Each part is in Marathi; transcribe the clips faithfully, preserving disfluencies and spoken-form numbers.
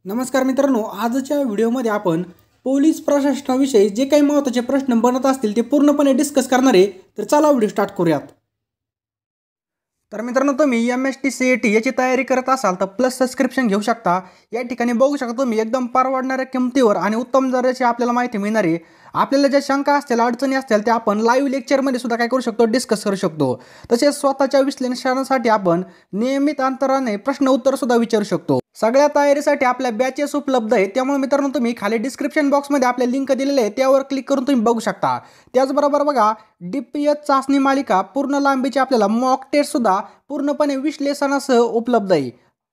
नमस्कार मित्रांनो, आजच्या व्हिडिओमध्ये आपण पोलीस प्रशासनाविषयी जे काही महत्त्वाचे प्रश्न बनत असतील ते पूर्णपणे डिस्कस करणार आहे। तर चला व्हिडिओ स्टार्ट करूयात। तर मित्रांनो, तुम्ही M H T C E T याची तयारी करत असाल तर प्लस सबस्क्रिप्शन घेऊ शकता। या ठिकाणी बघू शकता तुम्ही एकदम परवडणाऱ्या किमतीवर आणि उत्तम दर्जाची आपल्याला माहिती मिळणार आहे। आपल्याला ज्या शंका असतील, अडचणी असतील त्या आपण लाईव्ह लेक्चरमध्ये सुद्धा काय करू शकतो, डिस्कस करू शकतो। तसेच स्वतःच्या विश्लेषणासाठी आपण नियमित अंतराने प्रश्न उत्तर सुद्धा विचारू शकतो। सगळ्या तयारीसाठी आपल्या बॅचेस उपलब्ध आहेत, त्यामुळे मित्रांनो तुम्ही खाली डिस्क्रिप्शन बॉक्समध्ये आपले लिंक दिलेले आहे, त्यावर क्लिक करून तुम्ही बघू शकता। त्याचबरोबर बघा, डी पी एस चाचणी मालिका पूर्ण लांबीची आपल्याला मॉक टेस्ट सुद्धा पूर्णपणे विश्लेषणासह उपलब्ध आहे।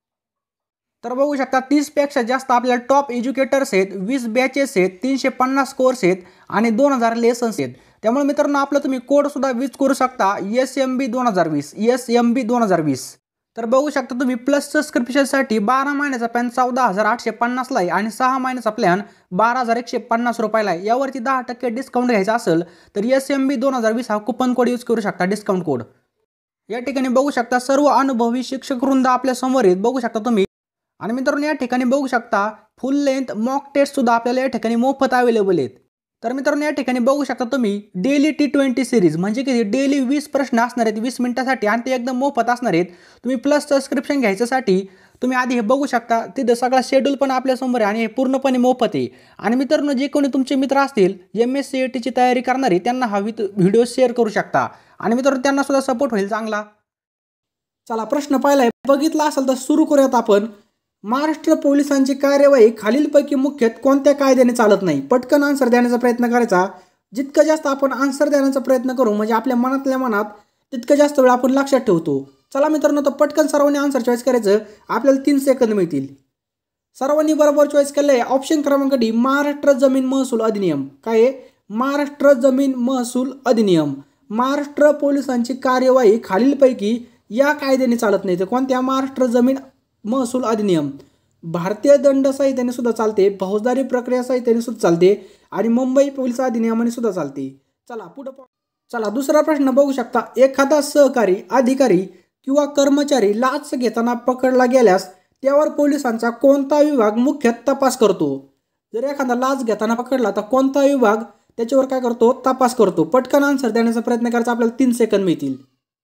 तर बघू शकता, तीस पेक्षा जास्त आपल्याला टॉप एज्युकेटर्स आहेत, वीस बॅचेस आहेत, तीनशे पन्नास कोर्स आहेत आणि दोन हजार लेसन्स आहेत। त्यामुळे मित्रांनो आपलं तुम्ही कोड सुद्धा यूज करू शकता, एस एम बी दोन हजार वीस एस एम बी दोन हजार वीस। तर बघू शकता तुम्ही प्लस सबस्क्रिप्शनसाठी बारा महिन्याचा प्लॅन चौदा हजार आठशे पन्नासला आहे आणि सहा महिन्याचा प्लॅन बारा हजार एकशे पन्नास रुपयाला आहे। यावरती दहा टक्के डिस्काउंट घ्यायचा असेल तर एस एम बी दोन हजार वीस हा कुपन कोड यूज करू शकता, डिस्काउंट कोड। या ठिकाणी बघू शकता सर्व अनुभवी शिक्षक वृंद आपल्या समोर आहेत, बघू शकता तुम्ही। आणि मित्रांनो या ठिकाणी बघू शकता फुल लेंथ मॉक टेस्ट सुद्धा आपल्याला या ठिकाणी मोफत अवेलेबल आहेत। तर मित्रांनो या ठिकाणी बघू शकता तुम्ही डेली टी ट्वेंटी सिरीज म्हणजे की डेली वीस प्रश्न असणार आहेत वीस मिनिटासाठी आणि ते एकदम मोफत असणार आहेत। तुम्ही प्लस सबस्क्रिप्शन घ्यायच्यासाठी तुम्ही आधी हे बघू शकता, तिथं सगळा शेड्यूल पण आपल्या समोर आहे आणि हे पूर्णपणे मोफत आहे। आणि मित्रांनो जे कोणी तुमचे मित्र असतील एम एस सी ई टीची तयारी करणारे त्यांना हा व्हिडिओ शेअर करू शकता आणि मित्रांनो त्यांना सुद्धा सपोर्ट होईल चांगला। चला प्रश्न पहिला बघितला असेल तर सुरू करूयात आपण। महाराष्ट्र पोलिसांची कार्यवाही खालीलपैकी मुख्यतः कोणत्या कायद्याने चालत नाही? पटकन आन्सर देण्याचा प्रयत्न करायचा। जितकं जास्त आपण आन्सर देण्याचा प्रयत्न करू म्हणजे आपल्या मनातल्या मनात तितकं जास्त वेळ आपण लक्षात ठेवतो। चला मित्रांनो, तर पटकन सर्वांनी आन्सर चॉईस करायचं, आपल्याला तीन सेकंद मिळतील। सर्वांनी बरोबर चॉईस केलंय। ऑप्शन क्रमांक डी महाराष्ट्र जमीन महसूल अधिनियम। काय आहे? महाराष्ट्र जमीन महसूल अधिनियम। महाराष्ट्र पोलिसांची कार्यवाही खालीलपैकी या कायद्याने चालत नाही, तर कोणत्या? महाराष्ट्र जमीन महसूल अधिनियम। भारतीय दंड संहितेने सुद्धा चालते, फौजदारी प्रक्रिया संहितेने सुद्धा चालते आणि मुंबई पोलीस अधिनियमाने सुद्धा चालते। चला पुढे चला दुसरा प्रश्न बघू शकता। एखादा सहकारी अधिकारी किंवा कर्मचारी लाच घेताना पकडला गेल्यास त्यावर पोलिसांचा कोणता विभाग मुख्यतः तपास करतो? जर एखादा लाच घेताना पकडला तर कोणता विभाग त्याच्यावर काय करतो? तपास करतो। पटकन आन्सर देण्याचा प्रयत्न करायचा, आपल्याला तीन सेकंद मिळतील।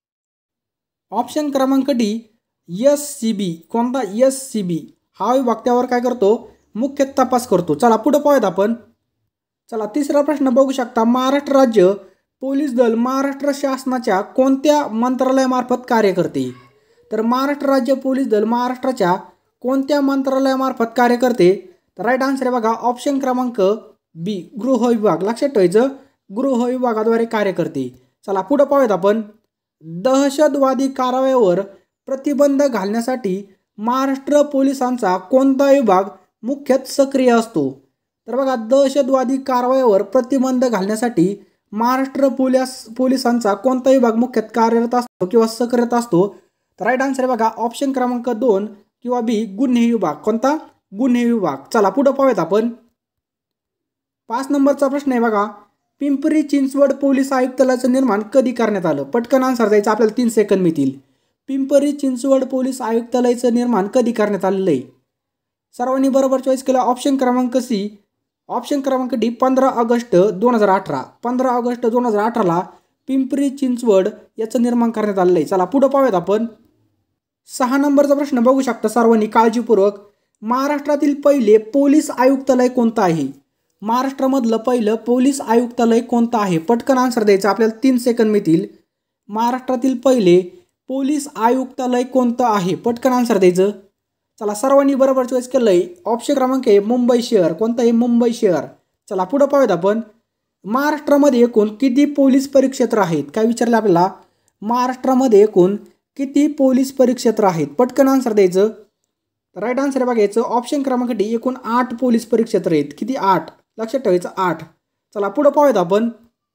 ऑप्शन क्रमांक डी एस सी बी। कोणता? एस सी बी हा विभाग त्यावर काय करतो? मुख्य तपास करतो। चला पुढे पाहूयात आपण। चला तिसरा प्रश्न बघू शकता। महाराष्ट्र राज्य पोलीस दल महाराष्ट्र शासनाच्या कोणत्या मंत्रालयामार्फत कार्य करते? तर महाराष्ट्र राज्य पोलीस दल महाराष्ट्राच्या कोणत्या मंत्रालयामार्फत कार्य करते? तर राईट आन्सर आहे बघा ऑप्शन क्रमांक बी गृह विभाग। लक्षात ठेवायचं, गृह विभागाद्वारे कार्य करते। चला पुढे पाहूयात आपण। दहशतवादी कारवायावर प्रतिबंध घालण्यासाठी महाराष्ट्र पोलिसांचा कोणता विभाग मुख्यतः सक्रिय असतो? तर बघा, दहशतवादी कारवायावर प्रतिबंध घालण्यासाठी महाराष्ट्र पोलीस पोलिसांचा कोणता विभाग मुख्यतः कार्यरत असतो किंवा सक्रिय असतो? तर राईट आन्सर आहे बघा ऑप्शन क्रमांक दोन किंवा बी गुन्हे विभाग। कोणता? गुन्हे विभाग। चला पुढे पाहूयात आपण। पाच नंबरचा प्रश्न आहे बघा। पिंपरी चिंचवड पोलीस आयुक्तालयाचं निर्माण कधी करण्यात आलं? पटकन आन्सर द्यायचं, आपल्याला तीन सेकंद मिळतील। पिंपरी चिंचवड पोलीस आयुक्तालयाचं निर्माण कधी करण्यात आलेलं आहे? सर्वांनी बरोबर चॉईस केला। ऑप्शन क्रमांक सी ऑप्शन क्रमांक डी पंधरा ऑगस्ट दोन हजार अठरा पंधरा ऑगस्ट दोन हजार अठराला पिंपरी चिंचवड याचं निर्माण करण्यात आलेलं आहे। चला पुढे पाहूयात आपण। सहा नंबरचा प्रश्न बघू शकता सर्वांनी काळजीपूर्वक। महाराष्ट्रातील पहिले पोलीस आयुक्तालय कोणतं आहे? महाराष्ट्रामधलं पहिलं पोलीस आयुक्तालय कोणतं आहे? पटकन आन्सर द्यायचं, आपल्याला तीन सेकंद मिळतील। महाराष्ट्रातील पहिले पोलीस आयुक्तालय कोणतं आहे? पटकन आन्सर द्यायचं। चला सर्वांनी बरोबर चॉईस केलंय। ऑप्शन क्रमांक आहे मुंबई शहर। कोणतं आहे? मुंबई शहर। चला पुढे पाहूयात आपण। महाराष्ट्रामध्ये एकूण किती पोलीस परिक्षेत्र आहेत? काय विचारलं आपल्याला? महाराष्ट्रामध्ये एकूण किती पोलीस परिक्षेत्र आहेत? पटकन आन्सर द्यायचं। राईट आन्सर बघायचं ऑप्शन क्रमांक डी एकूण आठ पोलीस परिक्षेत्र आहेत। किती? आठ। लक्षात ठेवायचं, आठ। चला पुढे पाहूयात आपण।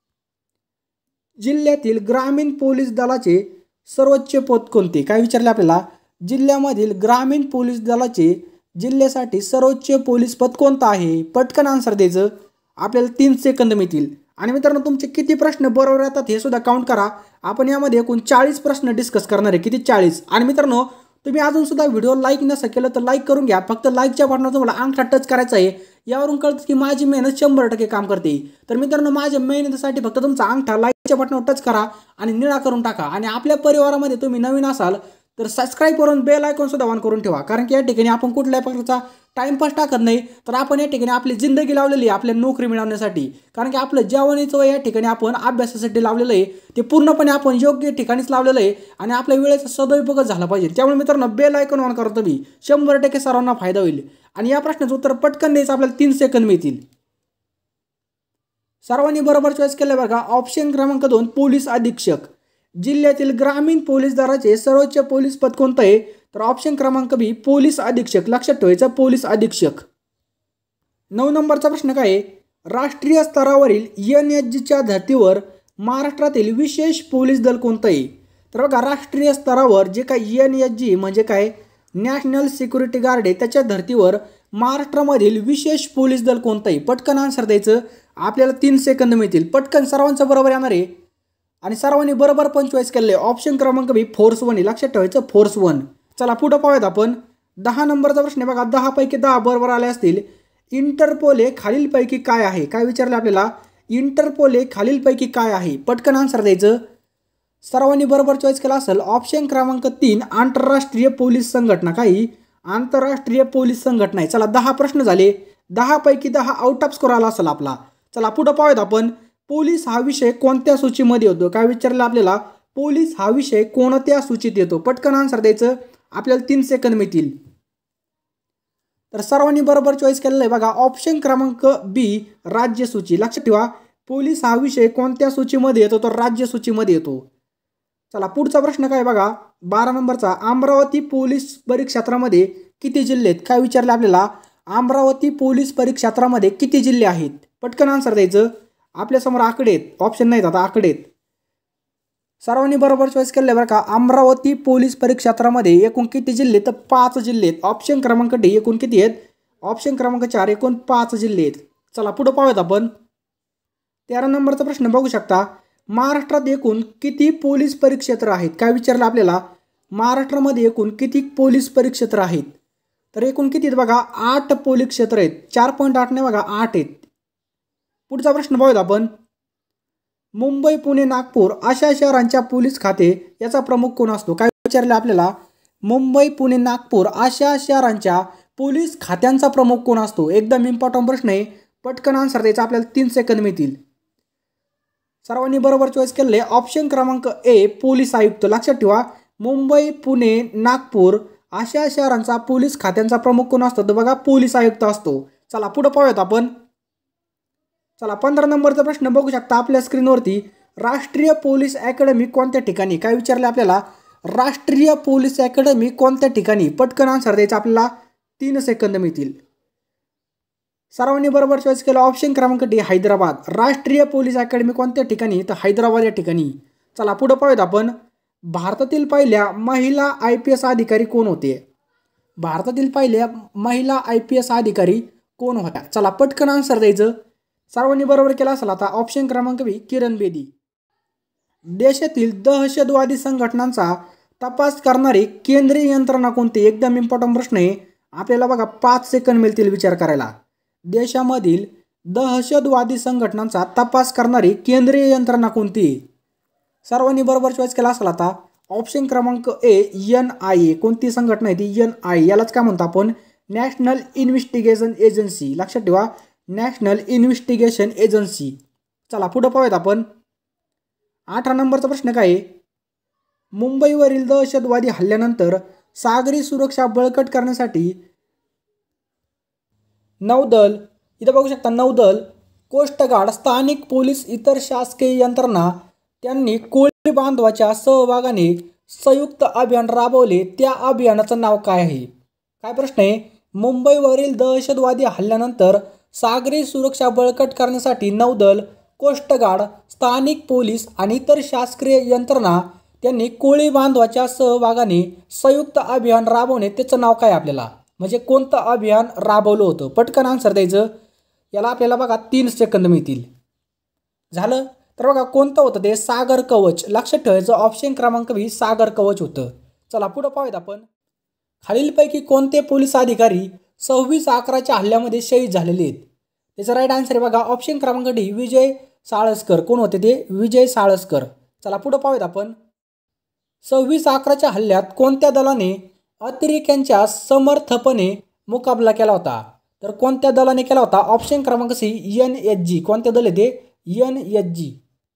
जिल्ह्यातील ग्रामीण पोलीस दलाचे सर्वोच्च पद कोणते? काय विचारले आपल्याला? जिल्ह्यामधील ग्रामीण पोलीस दलाचे जिल्ह्यासाठी सर्वोच्च पोलीस पद कोणतं आहे? पटकन आन्सर द्यायचं, आपल्याला तीन सेकंद मिळतील। आणि मित्रांनो तुमचे किती प्रश्न बरोबर येतात हे सुद्धा काउंट करा। आपण यामध्ये एकूण चाळीस प्रश्न डिस्कस करणार आहे। किती? चाळीस। आणि मित्रांनो तुम्ही अजून सुद्धा व्हिडिओ लाईक नसेल केलं तर लाईक करून घ्या. फक्त लाईकच्या बटनावर तुम्हाला अंगठा टच करायचा आहे. यावरून कळतं की माझी मेहनत शंभर टक्के काम करते. तर मित्रांनो, माझ्या मेहनतीसाठी फक्त तुमचा अंगठा लाईकच्या बटनावर टच करा आणि निळा करून टाका. आणि आपल्या परिवारामध्ये तुम्ही नवीन असाल तर सबस्क्राईब करून बेल आयकॉन सुद्धा ऑन करून ठेवा. कारण की या ठिकाणी आपण कुठल्याही प्रकारचा टाइमपास टाकत नाही, तर आपण या ठिकाणी आपली जिंदगी लावलेली आहे आपल्या नोकरी मिळवण्यासाठी. कारण की आपलं जवानीचं या ठिकाणी आपण अभ्यासासाठी लावलेलं आहे, ते पूर्णपणे आपण योग्य ठिकाणीच लावलेलं आहे आणि आपल्या वेळेचा सदुपयोग झाला पाहिजे. त्यामुळे मित्रांनो, बेल आयकॉन ऑन करा तुम्ही, शंभर टक्के सर्वांना फायदा होईल. आणि या प्रश्नाचं उत्तर पटकन द्यायचं आपल्याला तीन सेकंद मिळतील. सर्वांनी बरोबर चॉईस केलं बघा. ऑप्शन क्रमांक दोन पोलीस अधीक्षक. जिल्ह्यातील ग्रामीण पोलीस दलाचे सर्वोच्च पोलीस पद कोणतं आहे? तर ऑप्शन क्रमांक बी पोलीस अधीक्षक. लक्षात ठेवायचं, पोलीस अधीक्षक. नऊ नंबरचा प्रश्न काय आहे? राष्ट्रीय स्तरावरील एन एच जीच्या धर्तीवर महाराष्ट्रातील विशेष पोलीस दल कोणतं आहे? तर बघा, राष्ट्रीय स्तरावर जे काही एन एच जी म्हणजे काय, नॅशनल सिक्युरिटी गार्ड आहे, त्याच्या धर्तीवर महाराष्ट्रामधील विशेष पोलीस दल कोणतं आहे? पटकन आन्सर द्यायचं, आपल्याला तीन सेकंद मिळतील. पटकन सर्वांचं बरोबर येणार आहे आणि सर्वांनी बरोबर पण चॉईस केले. ऑप्शन क्रमांक बी फोर्स वन आहे. लक्षात ठेवायचं, फोर्स वन. चला पुढे पाहूयात आपण. दहा नंबरचा प्रश्न आहे बघा. दहा पैकी दहा बरोबर आले असतील. इंटरपोल हे खालीलपैकी काय आहे? काय विचारलं आपल्याला? इंटरपोल हे खालीलपैकी काय आहे? पटकन आन्सर द्यायचं. सर्वांनी बरोबर चॉईस केला असेल. ऑप्शन क्रमांक तीन आंतरराष्ट्रीय पोलीस संघटना. काही आंतरराष्ट्रीय पोलीस संघटना आहे. चला, दहा प्रश्न झाले. दहा पैकी दहा आउट ऑफ स्कोर आला असेल आपला. चला पुढे पाहूयात आपण. पोलीस हा विषय कोणत्या सूचीमध्ये येतो? काय विचारलं आपल्याला? पोलीस हा विषय कोणत्या सूचीत येतो? पटकन आन्सर द्यायचं, आपल्याला तीन सेकंद मिळतील. तर सर्वांनी बरोबर चॉईस केलेलं आहे बघा. ऑप्शन क्रमांक बी राज्य सूची. लक्षात ठेवा, पोलीस हा विषय कोणत्या सूचीमध्ये येतो? तर राज्य सूचीमध्ये येतो. चला पुढचा प्रश्न काय बघा. बारा नंबरचा. अमरावती पोलीस परिक्षेत्रामध्ये किती जिल्हे आहेत? काय विचारलं आपल्याला? अमरावती पोलीस परिक्षेत्रामध्ये किती जिल्हे आहेत? पटकन आन्सर द्यायचं, आपल्यासमोर आकडे आहेत, ऑप्शन नाहीत, आता आकडे आहेत. सर्वांनी बरोबर चॉईस केलं बरं का. अमरावती पोलीस परिक्षेत्रामध्ये एकूण किती जिल्हे? तर पाच जिल्हे आहेत. ऑप्शन क्रमांक डी एकूण किती आहेत? ऑप्शन क्रमांक चार एकूण पाच जिल्हे आहेत. चला पुढे पाहूयात आपण. तेरा नंबरचा प्रश्न बघू शकता. महाराष्ट्रात एकूण किती पोलीस परिक्षेत्र आहेत? काय विचारलं आपल्याला? महाराष्ट्रामध्ये एकूण किती पोलीस परिक्षेत्र आहेत? तर एकूण किती आहेत बघा? आठ पोलीस क्षेत्र आहेत. चार पॉईंट आठ नाही बघा, आठ आहेत. पुढचा प्रश्न पाहूयात आपण. मुंबई, पुणे, नागपूर अशा शहरांच्या पोलीस खाते याचा प्रमुख कोण असतो? काय विचारलं आपल्याला? मुंबई, पुणे, नागपूर अशा शहरांच्या पोलीस खात्यांचा प्रमुख कोण असतो? एकदम इम्पॉर्टंट प्रश्न आहे, पटकन आन्सर द्यायचा, आपल्याला तीन सेकंद मिळतील. सर्वांनी बरोबर चॉईस केले. ऑप्शन क्रमांक ए पोलीस आयुक्त. लक्षात ठेवा, मुंबई, पुणे, नागपूर अशा शहरांचा पोलीस खात्यांचा प्रमुख कोण असतो? तर बघा, पोलीस आयुक्त असतो. चला पुढे पाहूयात आपण. चला पंधरा नंबरचा प्रश्न बघू शकता आपल्या स्क्रीनवरती. राष्ट्रीय पोलीस अकॅडमी कोणत्या ठिकाणी? काय विचारले आपल्याला? राष्ट्रीय पोलीस अकॅडमी कोणत्या ठिकाणी? पटकन आन्सर द्यायचा, आपल्याला तीन सेकंद मिळतील. सर्वांनी बरोबर चॉईस केला. ऑप्शन क्रमांक डी हैदराबाद. राष्ट्रीय पोलीस अकॅडमी कोणत्या ठिकाणी? तर हैदराबाद या ठिकाणी. चला पुढे पाहूयात आपण. भारतातील पहिल्या महिला आय पी एस अधिकारी कोण होते? भारतातील पहिल्या महिला आय पी एस अधिकारी कोण होत्या? चला पटकन आन्सर द्यायचं. सर्वांनी बरोबर केला असेल. आता ऑप्शन क्रमांक बी किरण बेदी. देशातील दहशतवादी संघटनांचा तपास करणारी केंद्रीय यंत्रणा कोणती? एकदम इम्पॉर्टंट प्रश्न आहे, आपल्याला बघा पाच सेकंद मिळतील विचार करायला. देशामधील दहशतवादी संघटनांचा तपास करणारी केंद्रीय यंत्रणा कोणती? सर्वांनी बरोबर चॉईस केला असेल. आता ऑप्शन क्रमांक ए एन आय ए. कोणती संघटना आहे ती? N I. यालाच काय म्हणतो आपण? National investigation agency. लक्षात ठेवा, नॅशनल इन्व्हेस्टिगेशन एजन्सी. चला पुढे पाहूयात आपण. अठरा नंबरचा प्रश्न काय आहे? मुंबईवरील दहशतवादी हल्ल्यानंतर सागरी सुरक्षा बळकट करण्यासाठी नौदल, इथं बघू शकता नौदल, कोस्टगार्ड, स्थानिक पोलीस, इतर शासकीय यंत्रणा त्यांनी कोळी बांधवाच्या सहभागाने संयुक्त अभियान राबवले. त्या अभियानाचं नाव काय आहे? काय प्रश्न आहे? मुंबईवरील दहशतवादी हल्ल्यानंतर सागरी सुरक्षा बळकट करण्यासाठी नौदल, कोस्टगार्ड, स्थानिक पोलीस आणि इतर शासकीय यंत्रणा त्यांनी कोळी बांधवाच्या सहभागाने संयुक्त अभियान राबवणे, त्याचं नाव काय आपल्याला? म्हणजे कोणतं अभियान राबवलं होतं? पटकन आन्सर द्यायचं. याला आपल्याला बघा तीन सेकंद मिळतील. झालं तर बघा कोणतं होतं ते? सागर कवच. लक्षात ठेवायचं, ऑप्शन क्रमांक बी सागर कवच होतं. चला पुढे पाहूयात आपण. खालीलपैकी कोणते पोलीस अधिकारी सव्वीस अकराच्या हल्ल्यामध्ये शहीद झालेले आहेत? त्याचा राईट आन्सर आहे बघा ऑप्शन क्रमांक डी विजय साळसकर. कोण होते ते? विजय साळसकर. चला पुढे पाहूयात आपण. सव्वीस अकराच्या हल्ल्यात कोणत्या दलाने अतिरेक्यांच्या समर्थपणे मुकाबला केला होता? तर कोणत्या दलाने केला होता? ऑप्शन क्रमांक सी एन एच जी. कोणते दल आहे ते? N H G.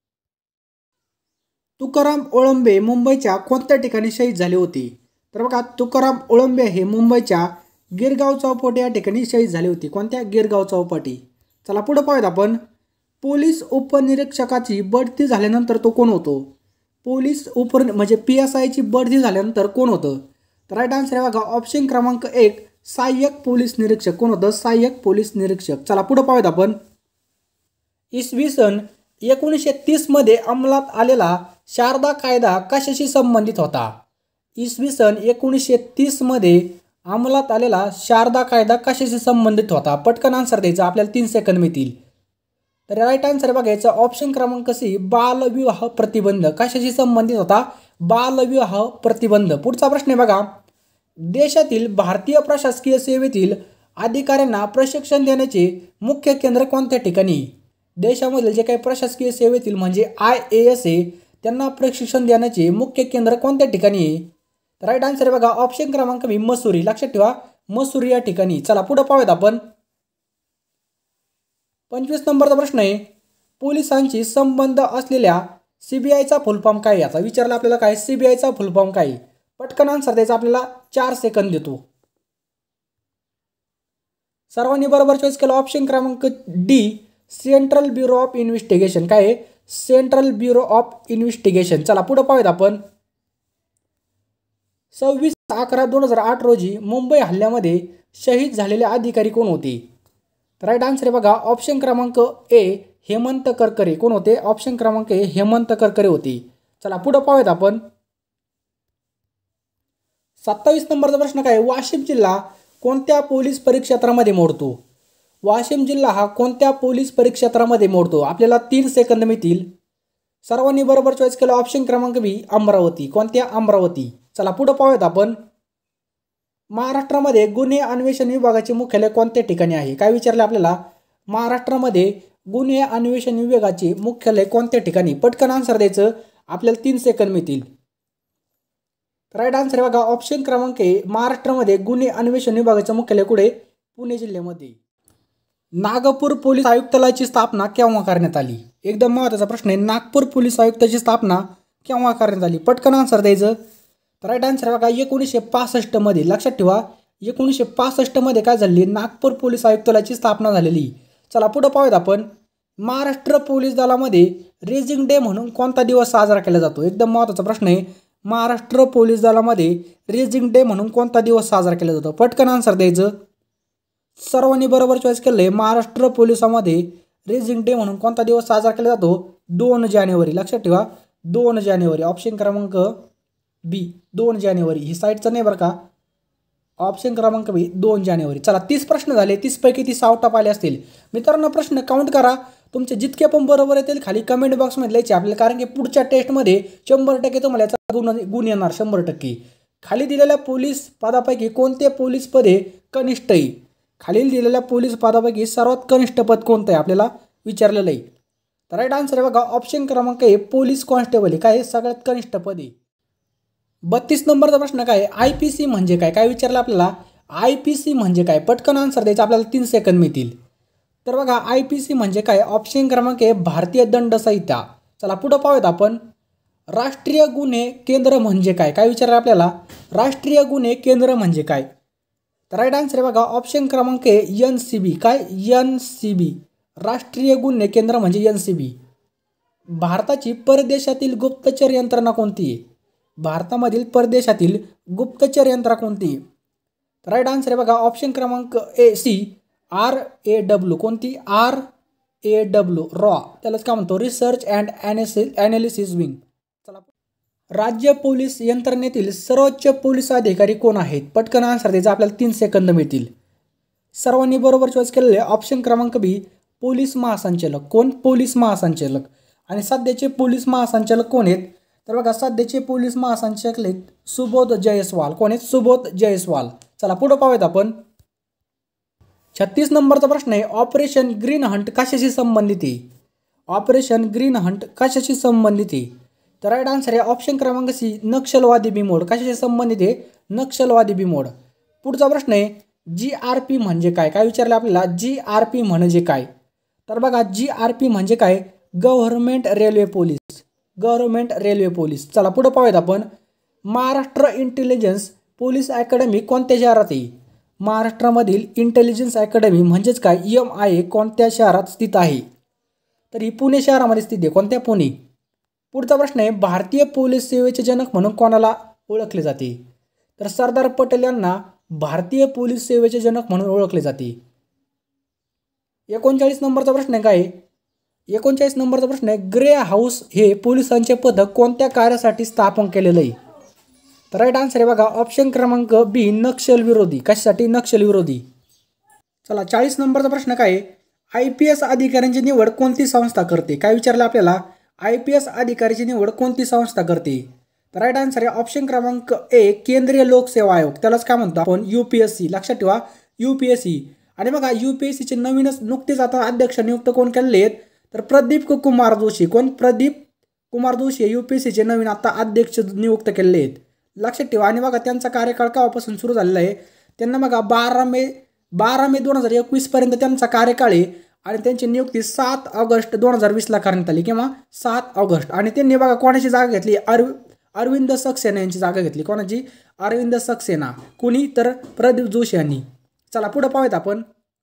Tukaram Olambe मुंबईच्या कोणत्या ठिकाणी शहीद झाले होते? तर बघा तुकाराम ओळंबे हे मुंबईच्या गिरगाव चौपाटी या ठिकाणी शहीद झाले होते. कोणत्या? गिरगाव चौपाटी. चला पुढे पाहूयात आपण. पोलीस उपनिरीक्षकाची बढती झाल्यानंतर तो कोण होतो? पोलीस उप म्हणजे पी एस आयची बढती झाल्यानंतर कोण होतं? तर राईट आन्सर आहे बघा ऑप्शन क्रमांक एक सहाय्यक पोलीस निरीक्षक. कोण होतं? सहाय्यक पोलीस निरीक्षक. चला पुढे पाहूयात आपण. इसवी सन एकोणीसशे तीसमध्ये अंमलात आलेला शारदा कायदा कशाशी संबंधित होता? इसवी सन एकोणीसशे तीसमध्ये अंमलात आलेला शारदा कायदा कशाशी संबंधित होता? पटकन आन्सर द्यायचा, आपल्याला तीन सेकंद मिळतील. तर राईट आन्सर बघायचं ऑप्शन क्रमांक सी बालविवाह प्रतिबंध. कशाशी संबंधित होता? बालविवाह प्रतिबंध. पुढचा प्रश्न आहे बघा. देशातील भारतीय प्रशासकीय सेवेतील अधिकाऱ्यांना प्रशिक्षण देण्याचे मुख्य केंद्र कोणत्या ठिकाणी? देशामधील जे काही प्रशासकीय सेवेतील म्हणजे आय ए एस आहे त्यांना प्रशिक्षण देण्याचे मुख्य केंद्र कोणत्या ठिकाणी आहे? राईट आन्सर बघा ऑप्शन क्रमांक बी मसुरी. लक्षात ठेवा मसुरी या ठिकाणी. चला पुढे पाहूयात आपण. पंचवीस नंबरचा प्रश्न आहे. पोलिसांशी संबंध असलेल्या सीबीआयचा फुलफॉर्म काय? याचा विचारला आपल्याला काय? सीबीआयचा फुलफॉर्म काय? पटकन आन्सर द्यायचा, आपल्याला चार सेकंद देतो. सर्वांनी बरोबर चॉईस केलं. ऑप्शन क्रमांक D central bureau of investigation. काय आहे? Central bureau of investigation. चला पुढे पाहूयात आपण. सव्वीस अकरा दोन हजार आठ रोजी मुंबई हल्ल्यामध्ये शहीद झालेले अधिकारी कोण होते? राईट आन्सर बघा ऑप्शन क्रमांक ए हेमंत करकरे. कोण होते? ऑप्शन क्रमांक ए हेमंत करकरे होते. चला पुढे पाहूयात आपण. सत्तावीस नंबरचा प्रश्न काय? वाशिम जिल्हा कोणत्या पोलीस परिक्षेत्रामध्ये मोडतो? वाशिम जिल्हा हा कोणत्या पोलीस परिक्षेत्रामध्ये मोडतो? आपल्याला तीन सेकंद मिळतील. सर्वांनी बरोबर चॉईस केलं. ऑप्शन क्रमांक बी अमरावती. कोणत्या? अमरावती. चला पुढे पाहूयात आपण. महाराष्ट्रामध्ये गुन्हे अन्वेषण विभागाचे मुख्यालय कोणत्या ठिकाणी आहे? काय विचारले आपल्याला? महाराष्ट्रामध्ये गुन्हे अन्वेषण विभागाचे मुख्यालय कोणत्या ठिकाणी? पटकन आन्सर द्यायचं, आपल्याला तीन सेकंद मिळतील. राईट आन्सर बघा ऑप्शन क्रमांक ए महाराष्ट्रामध्ये गुन्हे अन्वेषण विभागाचे मुख्यालय कुठे? पुणे जिल्ह्यामध्ये. नागपूर पोलीस आयुक्तालयाची स्थापना केव्हा करण्यात आली? एकदम महत्त्वाचा प्रश्न आहे. नागपूर पोलीस आयुक्ताची स्थापना केव्हा करण्यात आली? पटकन आन्सर द्यायचं. राईट आन्सर बघा एकोणीसशे पासष्टमध्ये. लक्षात ठेवा एकोणीसशे पासष्टमध्ये काय झाली? नागपूर पोलीस आयुक्तालयाची स्थापना झालेली. चला पुढे पाहूयात आपण. महाराष्ट्र पोलीस दलामध्ये रेजिंग डे म्हणून कोणता दिवस साजरा केला जातो? एकदम महत्त्वाचा प्रश्न आहे. महाराष्ट्र पोलीस दलामध्ये रेजिंग डे म्हणून कोणता दिवस साजरा केला जातो? पटकन आन्सर द्यायचं. सर्वांनी बरोबर चॉईस केलं आहे. महाराष्ट्र पोलिसामध्ये रेजिंग डे म्हणून कोणता दिवस साजरा केला जातो? दोन जानेवारी. लक्षात ठेवा दोन जानेवारी. ऑप्शन क्रमांक बी दोन जानेवारी. ही साईटचं नाही बरं का. ऑप्शन क्रमांक बी दोन जानेवारी. चला तीस प्रश्न झाले. तीसपैकी तीस आउट ऑफ आले असतील. मित्रांनो प्रश्न काउंट करा. तुमचे जितके पण बरोबर येतील खाली कमेंट बॉक्समध्ये लिहायचे आपल्याला, कारण की पुढच्या टेस्टमध्ये शंभर टक्के तुम्हाला याचा गुण गुण येणार शंभर टक्के. खाली दिलेल्या पोलीस पदापैकी कोणते पोलीस पदे कनिष्ठ आहे? खालील दिलेल्या पोलीस पदापैकी सर्वात कनिष्ठ पद कोणतं आहे आपल्याला विचारलेलं आहे. तर राईट आन्सर आहे बघा ऑप्शन क्रमांक ए पोलीस कॉन्स्टेबल आहे. काय सगळ्यात कनिष्ठ पद आहे. बत्तीस नंबरचा प्रश्न काय? आय पी सी म्हणजे काय? काय विचारलं आपल्याला? आय पी सी म्हणजे काय? पटकन आन्सर द्यायचं, आपल्याला तीन सेकंद मिळतील. तर बघा आय पी सी म्हणजे काय? ऑप्शन क्रमांक ए भारतीय दंड संहिता. चला पुढे पाहूयात आपण. राष्ट्रीय गुन्हे केंद्र म्हणजे काय? काय विचारलं आपल्याला? राष्ट्रीय गुन्हे केंद्र म्हणजे काय? तर राईट आन्सर आहे बघा ऑप्शन क्रमांक ए एन सी बी. काय? N C B. राष्ट्रीय गुन्हे केंद्र म्हणजे एन सी बी. भारताची परदेशातील गुप्तचर यंत्रणा कोणती आहे? भारतामधील परदेशातील गुप्तचर यंत्रणा कोणती? राईट आन्सर आहे बघा ऑप्शन क्रमांक A C R A W. कोणती? आर ए डब्ल्यू रॉ. त्यालाच काय म्हणतो? Research and analysis analysis wing. चला राज्य पोलीस यंत्रणेतील सर्वोच्च पोलीस अधिकारी कोण आहेत? पटकन आन्सर द्यायचा, आपल्याला तीन सेकंद मिळतील. सर्वांनी बरोबर चॉईस केलेले ऑप्शन क्रमांक बी पोलीस महासंचालक. कोण? पोलीस महासंचालक. आणि सध्याचे पोलीस महासंचालक कोण आहेत? तर बघा सध्याचे पोलीस महासंचालक आहेत सुबोध जयस्वाल. कोण आहेत? सुबोध जयस्वाल. चला पुढे पाहूयात आपण. छत्तीस नंबरचा प्रश्न आहे ऑपरेशन ग्रीन हंट कशाशी संबंधित आहे? ऑपरेशन ग्रीन हंट कशाशी संबंधित आहे? तर राईट आन्सर आहे ऑप्शन क्रमांक सी नक्षलवादी बिमोड. कशाशी संबंधित आहे? नक्षलवादी बिमोड. पुढचा प्रश्न आहे जी आर पी म्हणजे काय? काय विचारलं आपल्याला? जी आर पी म्हणजे काय? तर बघा जी आर पी म्हणजे काय? Government railway police. Government railway police. चला पुढे पाहूयात आपण. महाराष्ट्र इंटेलिजन्स पोलीस अकॅडमी कोणत्या शहरात आहे? महाराष्ट्रामधील इंटेलिजन्स अकॅडमी म्हणजेच काय एम आय कोणत्या शहरात स्थित आहे? तर ही पुणे शहरामध्ये स्थित आहे. कोणत्या? पुणे. पुढचा प्रश्न आहे भारतीय पोलीस सेवेचे जनक म्हणून कोणाला ओळखले जाते? तर सरदार पटेल यांना भारतीय पोलीस सेवेचे जनक म्हणून ओळखले जाते. एकोणचाळीस नंबरचा प्रश्न आहे काय? एकोणचाळीस नंबरचा प्रश्न आहे ग्रे हाऊस हे पोलिसांचे पथक कोणत्या कार्यासाठी स्थापन केलेलं आहे? तर राईट आन्सर आहे बघा ऑप्शन क्रमांक बी नक्षल विरोधी. कशासाठी? नक्षल विरोधी. चला चाळीस नंबरचा प्रश्न काय? आय पी एस अधिकाऱ्यांची निवड कोणती संस्था करते? काय विचारलं आपल्याला? आय पी एस अधिकाऱ्याची निवड कोणती संस्था करते? तर राईट आन्सर आहे ऑप्शन क्रमांक ए केंद्रीय लोकसेवा आयोग. त्यालाच काय म्हणतो आपण? U P S C. लक्षात ठेवा यू पी एस सी. आणि बघा यू पी एस सीचे नवीनच नुकतेच आता अध्यक्ष नियुक्त कोण केलेले आहेत? तर प्रदीप कुमार जोशी. कोण? Pradeep Kumar Joshi U P S सीचे नवीन आता अध्यक्ष नियुक्त केलेले आहेत. लक्षात ठेवा. आणि बघा त्यांचा कार्यकाळ केव्हापासून सुरू झालेला आहे? त्यांना बघा बारा मे बारा मे दोन हजार एकवीस पर्यंत त्यांचा कार्यकाळ आहे आणि त्यांची नियुक्ती सात ऑगस्ट दोन हजार वीसला करण्यात आली. किंवा सात ऑगस्ट. आणि त्यांनी बघा कोणाची जागा घेतली? अरवि अरविंद सक्सेना यांची जागा घेतली. कोणाची? अरविंद सक्सेना. कुणी? तर प्रदीप जोशी यांनी. चला पुढे पाहूयात आपण.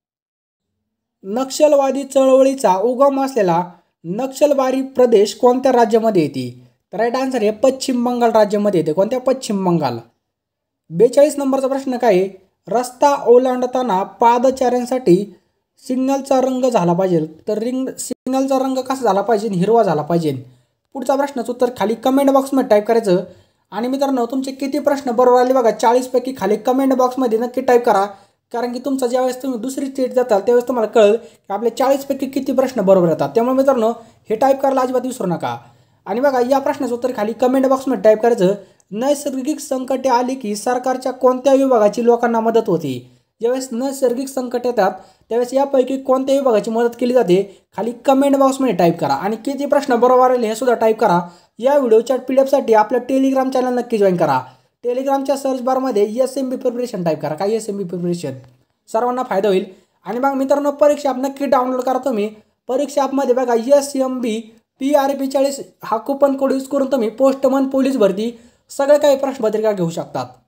नक्षलवादी चळवळीचा उगम असलेला नक्षलवादी प्रदेश कोणत्या राज्यामध्ये येते? तर राईट आन्सर आहे पश्चिम बंगाल राज्यामध्ये येते. कोणत्या? पश्चिम बंगाल. बेचाळीस नंबरचा प्रश्न काय आहे? रस्ता ओलांडताना पादचाऱ्यांसाठी सिग्नलचा रंग झाला पाहिजे. तर रिंग सिग्नलचा रंग कसा झाला पाहिजे? हिरवा झाला पाहिजे. पुढचा प्रश्नाचं उत्तर खाली कमेंट बॉक्समध्ये टाईप करायचं. आणि मित्रांनो तुमचे किती प्रश्न बरोबर आले बघा चाळीस पैकी खाली कमेंट बॉक्समध्ये नक्की टाईप करा. कारण की तुमचा ज्यावेळेस तुम्ही दुसरी स्टेट जाताल त्यावेळेस तुम्हाला कळेल की आपले चाळीस पैकी किती प्रश्न बरोबर येतात. त्यामुळे मित्रांनो हे टाईप करायला अजिबात विसरू नका. आणि बघा या प्रश्नाचं उत्तर खाली कमेंट बॉक्समध्ये टाईप करायचं. नैसर्गिक संकटे आली की सरकारच्या कोणत्या विभागाची लोकांना मदत होते? ज्यावेळेस नैसर्गिक संकट येतात त्यावेळेस यापैकी कोणत्या विभागाची मदत केली जाते? खाली कमेंट बॉक्समध्ये टाईप करा. आणि किती प्रश्न बरोबर आले हे सुद्धा टाईप करा. या व्हिडिओच्या पी डी एफसाठी आपल्या टेलिग्राम चॅनल नक्की जॉईन करा. टेलिग्रामच्या सर्च बारमध्ये S M B preparation type करा. काय? S M B preparation. सर्वांना फायदा होईल. आणि मग मित्रांनो परीक्षा ॲप नक्की डाउनलोड करा तुम्ही. परीक्षा ॲपमध्ये बघा S M B P R P चाळीस हा कुपन कोड यूज करून तुम्ही पोस्टमन पोलीस भरती सगळे काही प्रश्नपत्रिका घेऊ शकतात.